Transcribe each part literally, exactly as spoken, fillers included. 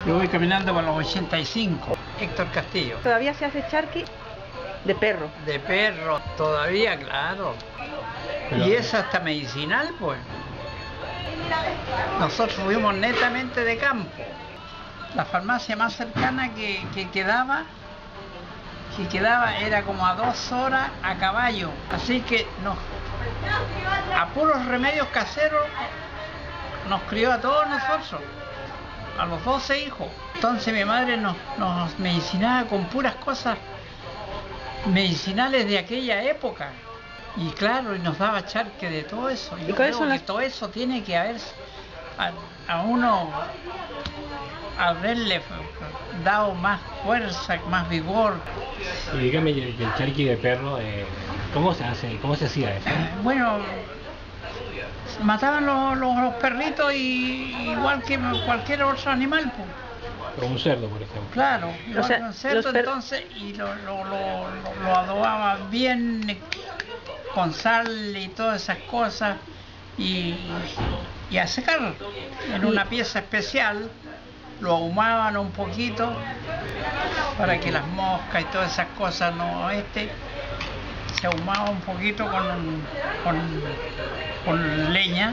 Yo voy caminando por los ochenta y cinco. Héctor Castillo. ¿Todavía se hace charqui de perro? De perro, todavía, claro. Pero... y es hasta medicinal, pues. Nosotros fuimos netamente de campo. La farmacia más cercana que, que quedaba, que quedaba era como a dos horas a caballo. Así que nos, a puros remedios caseros nos crió a todos nosotros, a los doce hijos. Entonces mi madre nos, nos medicinaba con puras cosas medicinales de aquella época. Y claro, y nos daba charque de todo eso. Yo creo que las... todo eso tiene que haber a, a uno haberle dado más fuerza, más vigor. Y dígame, el charqui de perro, eh, ¿cómo se hace? ¿Cómo se hacía eso? Bueno, mataban los, los, los perritos y igual que cualquier otro animal, pues. Como un cerdo, por ejemplo. Claro, igual o sea, que un cerdo, entonces, y lo, lo, lo, lo, lo adobaban bien con sal y todas esas cosas y, y a secar en una pieza especial. Lo ahumaban un poquito para que las moscas y todas esas cosas no este se ahumaba un poquito con, con, con leña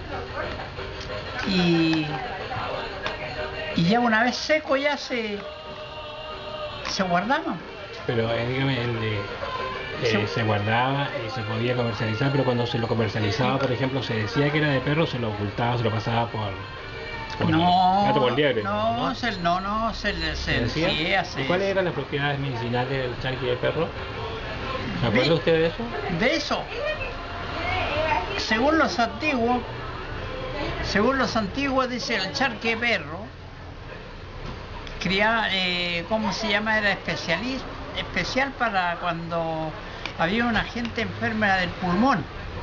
y, y ya una vez seco ya se se guardaba. Pero eh, dígame, el de, eh, se guardaba y se podía comercializar, pero cuando se lo comercializaba, por ejemplo, se decía que era de perro, se lo ocultaba, se lo pasaba por... No, gato por liebre, no, ¿no? Se, no, no, se le se decía. ¿Y cuáles eran las propiedades medicinales del charqui de perro? ¿Se acuerda usted de eso? De eso, según los antiguos, según los antiguos dice el charqui de perro, criaba, eh, ¿cómo se llama? Era especialista, especial para cuando había una gente enferma del pulmón,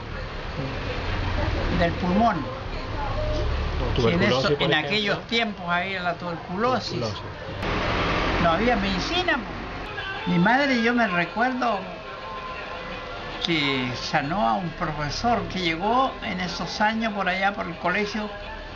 del pulmón. Si en, eso, en ejemplo, aquellos tiempos había la tuberculosis, tuberculosis, no había medicina. Mi madre, yo me recuerdo que sanó a un profesor que llegó en esos años por allá por el colegio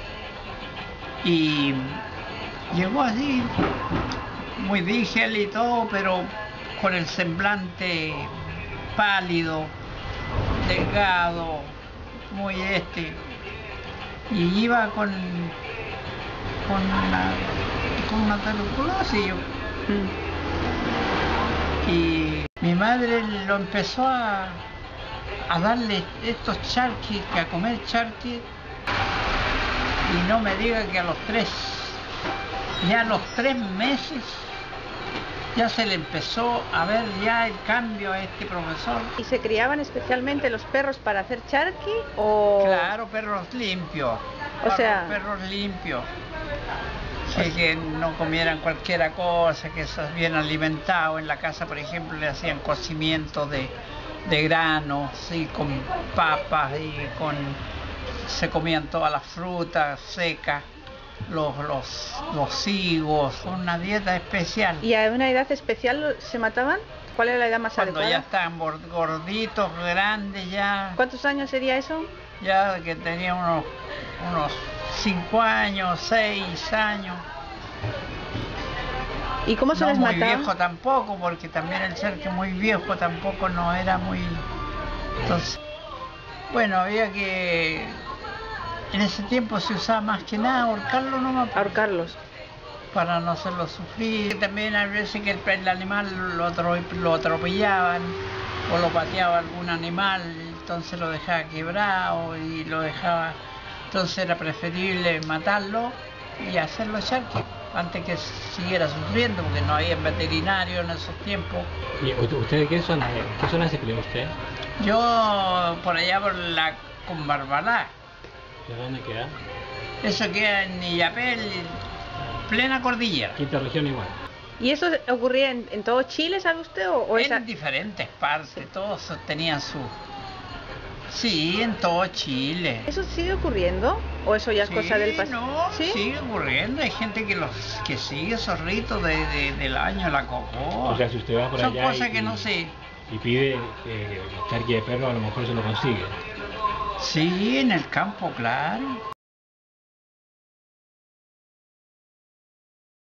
y llegó así, muy dígel y todo, pero con el semblante pálido, delgado, muy este. Y iba con con una, con una tuberculosis. Mm. Y mi madre lo empezó a, a darle estos charquis, a comer charquis, y no me diga que a los tres, ya a los tres meses, ya se le empezó a ver ya el cambio a este profesor. ¿Y se criaban especialmente los perros para hacer charqui o...? Claro, perros limpios. O sea... perros limpios. Que, que no comieran cualquier cosa, que estás bien alimentado. En la casa, por ejemplo, le hacían cocimiento de, de granos, y con papas, y con... se comían todas las frutas secas. Los, los, los higos, una dieta especial. ¿Y a una edad especial se mataban? ¿Cuál era la edad más Cuando adecuada? Cuando ya estaban gorditos, grandes ya. ¿Cuántos años sería eso? Ya que tenía unos, unos cinco años, seis años. ¿Y cómo se no les mataba? No muy viejo tampoco, porque también el charqui muy viejo tampoco no era muy... Entonces, bueno, había que... En ese tiempo se usaba más que nada ahorcarlo nomás. Ahorcarlos. Para no hacerlo sufrir. También a veces que el, el animal lo, atro, lo atropellaban o lo pateaba algún animal, entonces lo dejaba quebrado y lo dejaba... Entonces era preferible matarlo y hacerlo charqui antes que siguiera sufriendo, porque no había veterinario en esos tiempos. ¿Y usted de qué zona, qué zona se crió usted? Yo por allá por la Combarbalá. ¿De dónde queda? Eso queda en Illapel, plena cordillera. Quinta región igual. ¿Y eso ocurría en, en todo Chile, sabe usted? O, o en esa... diferentes partes, todos tenían su... Sí, en todo Chile. ¿Eso sigue ocurriendo? ¿O eso ya es sí, cosa del pasado? No, ¿Sí? sigue ocurriendo. Hay gente que los que sigue esos ritos de, de, del año, la cocó. O sea, si usted va por Son allá cosas y, que no sé. Y pide eh, charqui de perro, a lo mejor se lo consigue. Sí, en el campo, claro.